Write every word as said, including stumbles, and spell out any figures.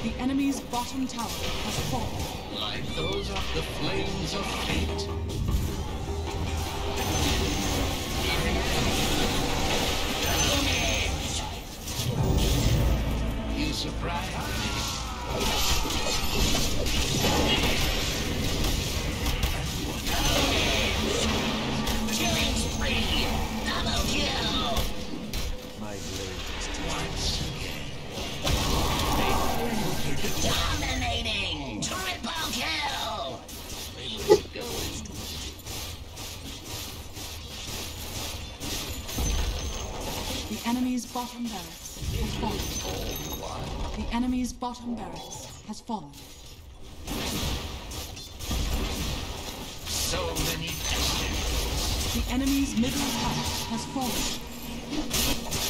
The enemy's bottom tower has fallen. Like those of the flames of fate. You surprised me. Killing spree! Double kill! My blade is Once again. Dominating! Triple kill! The enemy's bottom barracks has fallen. The enemy's bottom barracks has fallen. So many destinies. The enemy's middle tower has fallen.